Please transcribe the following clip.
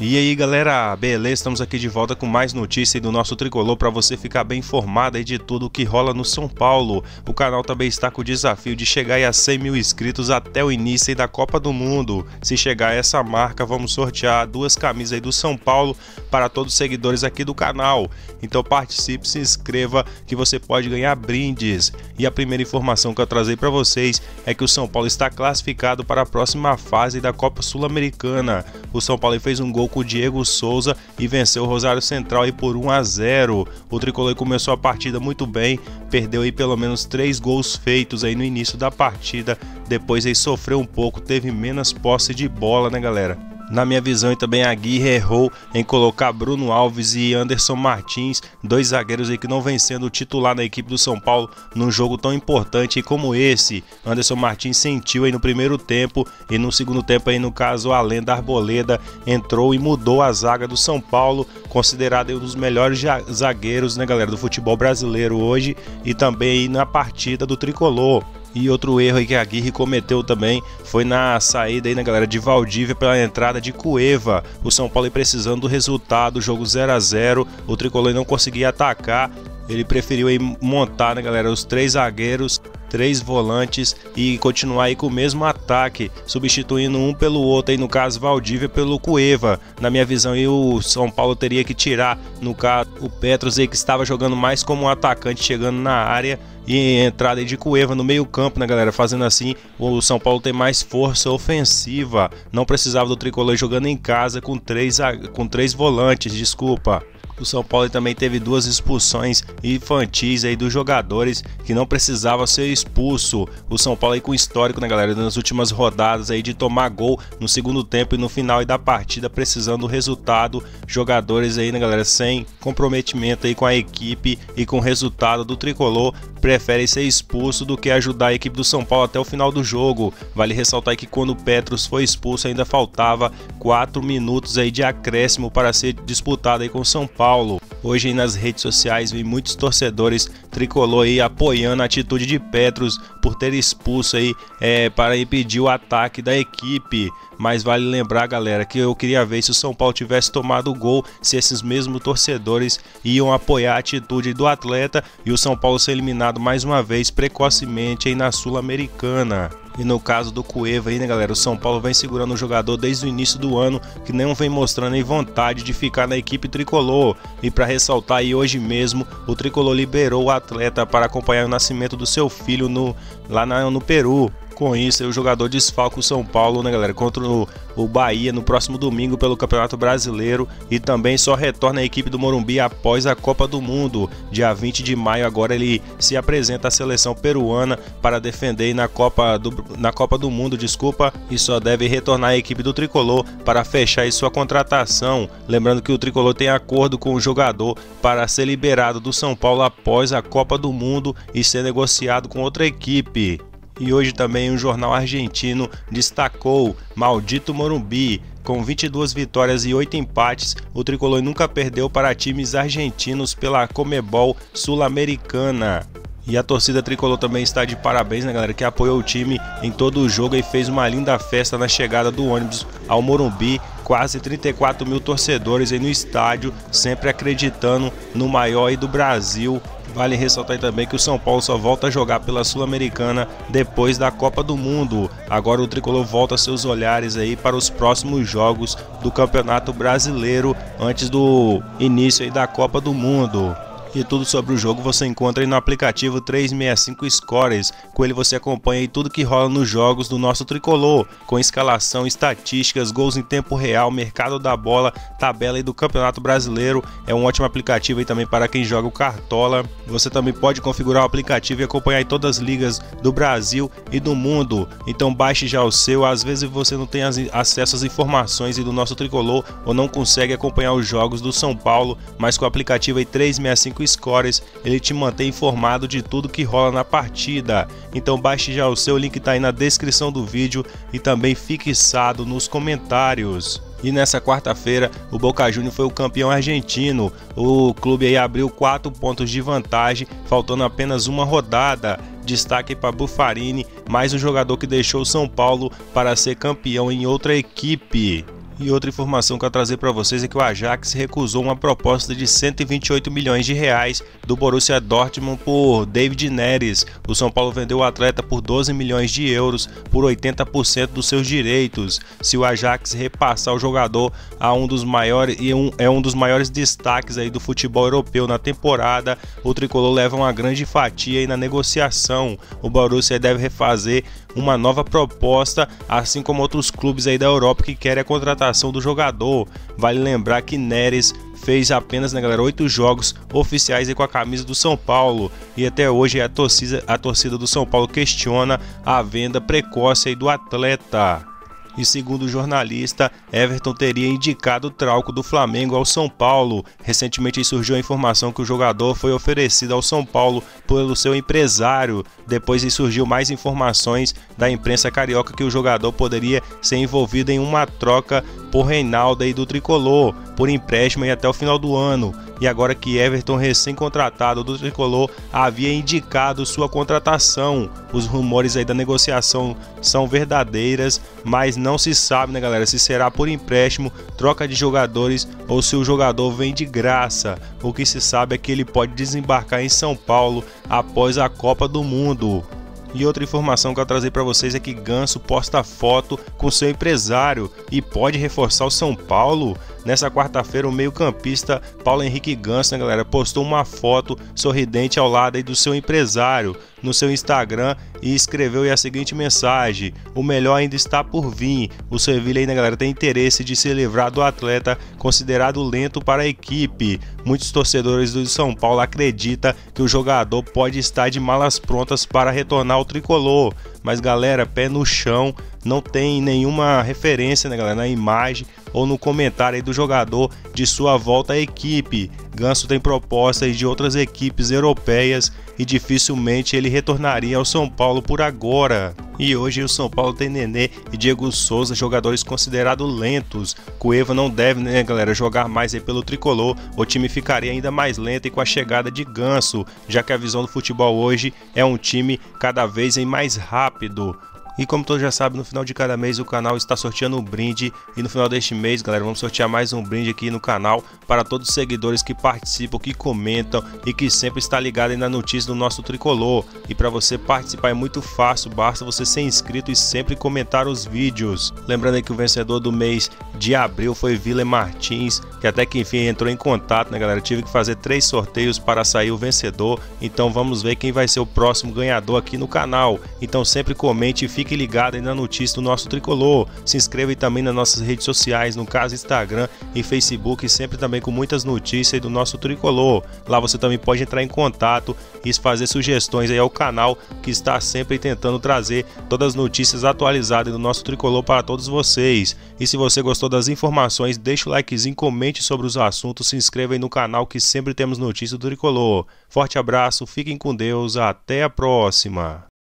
E aí galera, beleza? Estamos aqui de volta com mais notícias do nosso tricolor para você ficar bem informado aí de tudo o que rola no São Paulo. O canal também está com o desafio de chegar aí a 100 mil inscritos até o início aí da Copa do Mundo. Se chegar a essa marca, vamos sortear 2 camisas aí do São Paulo para todos os seguidores aqui do canal. Então participe, se inscreva que você pode ganhar brindes. E a primeira informação que eu trazei para vocês é que o São Paulo está classificado para a próxima fase da Copa Sul-Americana. O São Paulo fez um gol com o Diego Souza e venceu o Rosário Central aí por 1-0. O tricolor começou a partida muito bem, perdeu aí pelo menos 3 gols feitos aí no início da partida, depois aí sofreu um pouco, teve menos posse de bola, né galera? Na minha visão, e também a Aguirre errou em colocar Bruno Alves e Anderson Martins, 2 zagueiros aí que não vem sendo titular na equipe do São Paulo num jogo tão importante como esse. Anderson Martins sentiu aí no primeiro tempo e no segundo tempo aí, no caso, a lenda Arboleda entrou e mudou a zaga do São Paulo, considerado aí um dos melhores zagueiros, né galera, do futebol brasileiro hoje e também aí na partida do tricolor. E outro erro aí que a Aguirre cometeu também foi na saída aí, né, galera, de Valdívia pela entrada de Cueva. O São Paulo aí precisando do resultado, jogo 0-0, o tricolor não conseguia atacar. Ele preferiu aí montar, né, galera, os 3 zagueiros, 3 volantes e continuar aí com o mesmo ataque, substituindo um pelo outro, aí no caso Valdívia pelo Cueva. Na minha visão aí, o São Paulo teria que tirar, no caso, o Petros aí que estava jogando mais como um atacante, chegando na área, e entrada aí de Cueva no meio campo, né galera, fazendo assim o São Paulo tem mais força ofensiva, não precisava do tricolor jogando em casa com 3 volantes, desculpa. O São Paulo também teve 2 expulsões infantis aí dos jogadores que não precisava ser expulso. O São Paulo aí com histórico, né galera, nas últimas rodadas aí de tomar gol no segundo tempo e no final aí da partida, precisando do resultado. Jogadores aí, né galera, sem comprometimento aí com a equipe e com o resultado do tricolor, preferem ser expulso do que ajudar a equipe do São Paulo até o final do jogo. Vale ressaltar que quando o Petros foi expulso ainda faltava 4 minutos aí de acréscimo para ser disputado aí com o São Paulo. Hoje aí nas redes sociais vem muitos torcedores tricolor aí apoiando a atitude de Petros por ter expulso aí para impedir o ataque da equipe. Mas vale lembrar, galera, que eu queria ver se o São Paulo tivesse tomado o gol, se esses mesmos torcedores iam apoiar a atitude do atleta e o São Paulo ser eliminado mais uma vez precocemente aí na Sul-Americana. E no caso do Cueva aí, né galera, o São Paulo vem segurando o jogador desde o início do ano, que não vem mostrando aí vontade de ficar na equipe tricolor. E para ressaltar aí, hoje mesmo o tricolor liberou o atleta para acompanhar o nascimento do seu filho lá no Peru. Com isso, o jogador desfalca o São Paulo, né galera, contra o Bahia no próximo domingo pelo Campeonato Brasileiro, e também só retorna à equipe do Morumbi após a Copa do Mundo. Dia 20 de maio agora ele se apresenta à seleção peruana para defender na Copa do Mundo, e só deve retornar à equipe do tricolor para fechar aí sua contratação. Lembrando que o tricolor tem acordo com o jogador para ser liberado do São Paulo após a Copa do Mundo e ser negociado com outra equipe. E hoje também um jornal argentino destacou: maldito Morumbi, com 22 vitórias e 8 empates, o tricolor nunca perdeu para times argentinos pela Conmebol Sul-Americana. E a torcida tricolor também está de parabéns, né galera, que apoiou o time em todo o jogo e fez uma linda festa na chegada do ônibus ao Morumbi. Quase 34 mil torcedores aí no estádio, sempre acreditando no maior aí do Brasil. Vale ressaltar também que o São Paulo só volta a jogar pela Sul-Americana depois da Copa do Mundo. Agora o tricolor volta seus olhares aí para os próximos jogos do Campeonato Brasileiro antes do início aí da Copa do Mundo. E tudo sobre o jogo você encontra aí no aplicativo 365 Scores. Com ele você acompanha aí tudo que rola nos jogos do nosso tricolor, com escalação, estatísticas, gols em tempo real, mercado da bola, tabela aí do Campeonato Brasileiro. É um ótimo aplicativo aí também para quem joga o Cartola. Você também pode configurar o aplicativo e acompanhar aí todas as ligas do Brasil e do mundo. Então baixe já o seu. Às vezes você não tem acesso às informações aí do nosso tricolor ou não consegue acompanhar os jogos do São Paulo, mas com o aplicativo aí 365 Scores, ele te mantém informado de tudo que rola na partida. Então baixe já o seu, link tá aí na descrição do vídeo e também fixado nos comentários. E nessa quarta-feira o Boca Juniors foi o campeão argentino. O clube aí abriu 4 pontos de vantagem, faltando apenas uma rodada. Destaque para Buffarini, mais um jogador que deixou o São Paulo para ser campeão em outra equipe. E outra informação que eu trazer para vocês é que o Ajax recusou uma proposta de 128 milhões de reais do Borussia Dortmund por David Neres. O São Paulo vendeu o atleta por 12 milhões de euros por 80% dos seus direitos. Se o Ajax repassar o jogador a um dos maiores um dos maiores destaques aí do futebol europeu na temporada, o tricolor leva uma grande fatia aí na negociação. O Borussia deve refazer uma nova proposta, assim como outros clubes aí da Europa que querem a contratação do jogador. Vale lembrar que Neres fez apenas, né, galera, 8 jogos oficiais aí com a camisa do São Paulo, e até hoje a torcida do São Paulo questiona a venda precoce aí do atleta. E segundo o jornalista, Everton teria indicado o trauco do Flamengo ao São Paulo. Recentemente surgiu a informação que o jogador foi oferecido ao São Paulo pelo seu empresário. Depois surgiu mais informações da imprensa carioca que o jogador poderia ser envolvido em uma troca por Reinaldo aí do tricolor, por empréstimo aí até o final do ano. E agora que Everton, recém-contratado do tricolor, havia indicado sua contratação. Os rumores aí da negociação são verdadeiras, mas não se sabe, né, galera, se será por empréstimo, troca de jogadores ou se o jogador vem de graça. O que se sabe é que ele pode desembarcar em São Paulo após a Copa do Mundo. E outra informação que eu trazer para vocês é que Ganso posta foto com seu empresário e pode reforçar o São Paulo. Nessa quarta-feira, o meio-campista Paulo Henrique Ganso, né, galera, postou uma foto sorridente ao lado aí do seu empresário no seu Instagram e escreveu aí a seguinte mensagem: o melhor ainda está por vir. O Sevilha aí, né, galera, tem interesse de se livrar do atleta considerado lento para a equipe. Muitos torcedores do São Paulo acreditam que o jogador pode estar de malas prontas para retornar ao tricolor. Mas, galera, pé no chão, não tem nenhuma referência, né, galera, na imagem ou no comentário aí do jogador de sua volta à equipe. Ganso tem propostas de outras equipes europeias e dificilmente ele retornaria ao São Paulo por agora. E hoje o São Paulo tem Nenê e Diego Souza, jogadores considerados lentos. Cueva não deve, né, galera, jogar mais aí pelo tricolor. O time ficaria ainda mais lento e com a chegada de Ganso, já que a visão do futebol hoje é um time cada vez mais rápido. E como todos já sabem, no final de cada mês o canal está sorteando um brinde. E no final deste mês, galera, vamos sortear mais um brinde aqui no canal para todos os seguidores que participam, que comentam e que sempre está ligado aí na notícia do nosso tricolor. E para você participar é muito fácil, basta você ser inscrito e sempre comentar os vídeos. Lembrando aí que o vencedor do mês de abril foi Willer Martins, que até que enfim entrou em contato, né, galera? Tive que fazer 3 sorteios para sair o vencedor. Então vamos ver quem vai ser o próximo ganhador aqui no canal. Então sempre comente e fique ligado aí na notícia do nosso tricolor. Se inscreva aí também nas nossas redes sociais, no caso Instagram e Facebook, sempre também com muitas notícias aí do nosso tricolor. Lá você também pode entrar em contato e fazer sugestões aí ao canal, que está sempre tentando trazer todas as notícias atualizadas do nosso tricolor para todos vocês. E se você gostou das informações, deixa o likezinho, comente sobre os assuntos, se inscreva aí no canal que sempre temos notícias do tricolor. Forte abraço, fiquem com Deus, até a próxima!